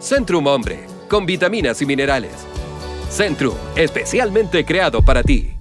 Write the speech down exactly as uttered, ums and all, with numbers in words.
Centrum Hombre, con vitaminas y minerales. Centrum, especialmente creado para ti.